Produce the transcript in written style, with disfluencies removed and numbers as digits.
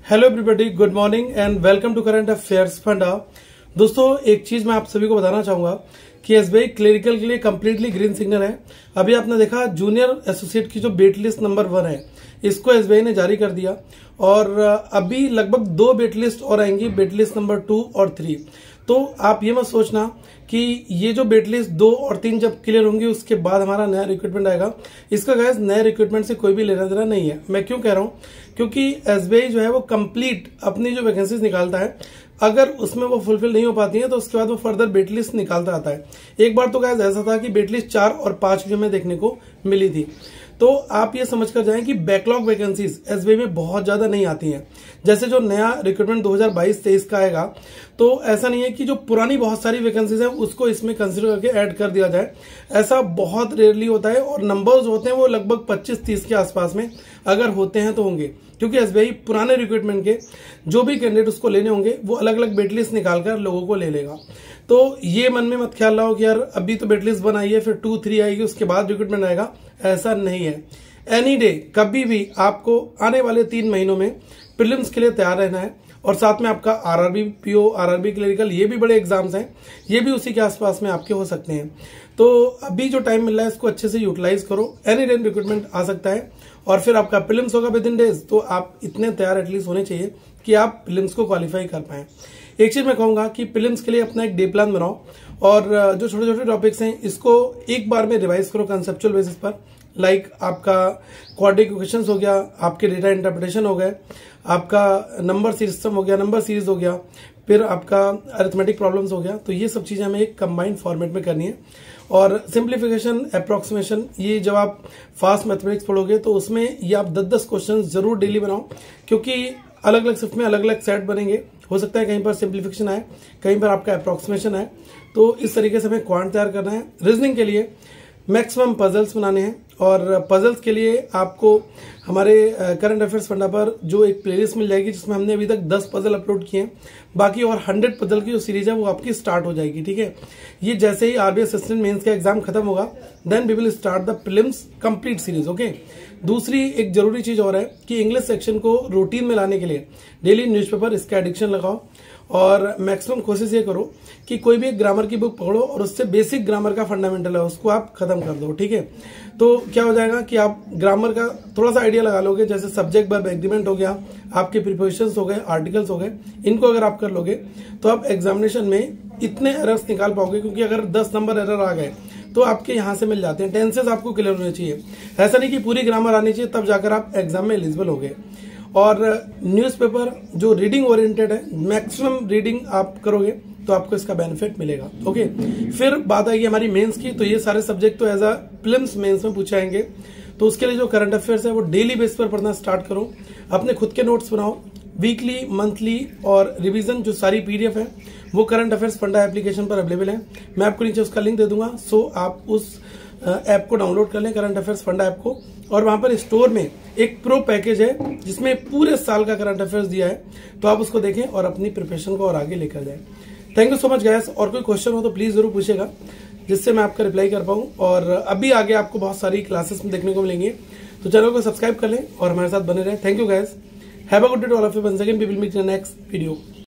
Hello everybody, good morning and welcome to current affairs funda. दोस्तों, एक चीज मैं आप सभी को बताना चाहूंगा कि एसबीआई क्लरिकल के लिए कंप्लीटली ग्रीन सिग्नल है। अभी आपने देखा जूनियर एसोसिएट की जो वेट लिस्ट नंबर 1 है, इसको एसबीआई ने जारी कर दिया और अभी लगभग 2 वेट लिस्ट और आएंगी, वेट लिस्ट नंबर 2 और 3। तो आप ये मत सोचना कि ये जो वेट लिस्ट 2 और 3 जब क्लियर होंगी उसके बाद हमारा नया रिक्रूटमेंट आएगा। इसका गाइस नए रिक्रूटमेंट से कोई भी लेना देना नहीं है। मैं क्यों कह रहा हूं? क्योंकि एसबीआई जो है वो कंप्लीट अपनी जो वैकेंसीज निकालता है, अगर उसमें वो फुलफिल नहीं हो पाती है तो उसके बाद वो फर्दर वेट लिस्ट निकालता आता है। एक बार तो गाइस ऐसा था कि वेट लिस्ट 4 और 5 में देखने को मिली थी। तो आप ये समझ कर जाएं कि बैकलॉग वैकेंसीज एसबीआई में बहुत ज्यादा नहीं आती हैं। जैसे जो नया रिक्रूटमेंट 2022-23 का आएगा, तो ऐसा नहीं है कि जो पुरानी बहुत सारी वैकेंसीज हैं उसको इसमें कंसिडर करके ऐड कर दिया जाए। ऐसा बहुत रेयरली होता है और नंबर्स होते हैं वो लगभग 25-30 के आसपास में, अगर होते हैं तो होंगे, क्योंकि एसबीआई पुराने रिक्रूटमेंट के जो भी कैंडिडेट उसको लेने होंगे वो अलग अलग वेट लिस्ट निकालकर लोगों को ले लेगा। तो ये मन में मत ख्याल रहो कि यार अभी तो वेट लिस्ट बनाई है, फिर 2-3 आएगी उसके बाद रिक्रूटमेंट आएगा। ऐसा नहीं है। एनी डे कभी भी आपको आने वाले 3 महीनों में प्रीलिम्स के लिए तैयार रहना है और साथ में आपका आरआरबी पीओ, आरआरबी क्लरिकल, ये भी बड़े एग्जाम्स हैं, ये भी उसी के आसपास में आपके हो सकते हैं। तो अभी जो टाइम मिल रहा है इसको अच्छे से यूटिलाइज करो। एनी डे रिक्रूटमेंट आ सकता है और फिर आपका प्रीलिम्स होगा विद इन डेज, तो आप इतने तैयार एटलीस्ट होने चाहिए कि आप प्रीलिम्स को क्वालिफाई कर पाए। एक चीज मैं कहूंगा कि प्रीलिम्स के लिए अपना एक डे प्लान बनाओ और जो छोटे छोटे टॉपिक्स हैं इसको एक बार में रिवाइज करो कंसेप्चुअल बेसिस पर। लाइक आपका क्वाड्रेटिक इक्वेशंस हो गया, आपके डेटा इंटरप्रिटेशन हो गए, आपका नंबर सिस्टम हो गया, नंबर सीरीज हो गया, फिर आपका अरिथमेटिक प्रॉब्लम्स हो गया। तो ये सब चीजें हमें एक कंबाइंड फॉर्मेट में करनी है। और सिंप्लीफिकेशन, अप्रोक्सीमेशन, ये जब आप फास्ट मैथमेटिक्स पढ़ोगे तो उसमें ये आप 10-10 क्वेश्चन जरूर डेली बनाओ, क्योंकि अलग अलग शिफ्ट में अलग अलग सेट बनेंगे। हो सकता है कहीं पर सिंप्लीफिकेशन आए, कहीं पर आपका अप्रोक्सीमेशन आए। तो इस तरीके से हमें क्वांट तैयार करना है। रीजनिंग के लिए मैक्सिमम पजल्स बनाने हैं और पजल्स के लिए आपको हमारे करंट अफेयर्स फंडा पर जो एक प्लेलिस्ट मिल जाएगी जिसमें हमने अभी तक 10 पजल अपलोड किए हैं। बाकी और 100 पजल की जो सीरीज है वो आपकी स्टार्ट हो जाएगी। ठीक है, ये जैसे ही आरबीआई असिस्टेंट मेंस का एग्जाम खत्म होगा then we will start the prelims complete series. Okay, दूसरी एक जरूरी चीज और है कि इंग्लिश सेक्शन को रूटीन में लाने के लिए डेली न्यूज़पेपर इसका एडिक्शन लगाओ और मैक्सिमम कोशिश ये करो कि कोई भी एक ग्रामर की बुक पकड़ो और उससे बेसिक ग्रामर का फंडामेंटल है उसको आप खत्म कर दो। ठीक है, तो क्या हो जाएगा कि आप ग्रामर का थोड़ा सा आइडिया लगा लोगे। जैसे सब्जेक्ट वर्ब एग्रीमेंट हो गया, आपके प्रीपोजिशंस हो गए, आर्टिकल्स हो गए, इनको अगर आप कर लोगे तो आप एग्जामिनेशन में इतने एरर्स निकाल पाओगे। क्योंकि अगर 10 नंबर एरर आ गए तो आपके यहां से मिल जाते हैं। टेंसेस आपको क्लियर होने चाहिए, ऐसा नहीं कि पूरी ग्रामर आनी चाहिए तब जाकर आप एग्जाम में एलिजिबल हो गए। और न्यूज़पेपर जो रीडिंग ओरिएंटेड है, मैक्सिमम रीडिंग आप करोगे तो आपको इसका बेनिफिट मिलेगा। ओके, फिर बात आएगी हमारी मेंस की। तो ये सारे सब्जेक्ट तो एज अ प्रीलिम्स मेंस में पूछे आएंगे। तो उसके लिए जो करंट अफेयर्स है वो डेली बेस पर पढ़ना स्टार्ट करो। अपने खुद के नोट्स बनाओ, वीकली, मंथली और रिवीजन जो सारी पीडीएफ है वो करंट अफेयर्स फंडा एप्लीकेशन पर अवेलेबल है। मैं आपको नीचे उसका लिंक दे दूंगा, सो आप उस ऐप को डाउनलोड कर लें, करंट अफेयर्स फंडा ऐप को। और वहां पर स्टोर में एक प्रो पैकेज है जिसमें पूरे साल का करंट अफेयर्स दिया है, तो आप उसको देखें और अपनी प्रिपरेशन को और आगे लेकर जाएं। Thank you so much guys. और कोई क्वेश्चन हो तो प्लीज जरूर पूछेगा जिससे मैं आपका रिप्लाई कर पाऊं। और अभी आगे आपको बहुत सारी क्लासेस में देखने को मिलेंगे, तो चैनल को सब्सक्राइब कर लें और हमारे साथ बने रहें। Thank you guys, have a good day to all of you. Once again we will meet in the next video.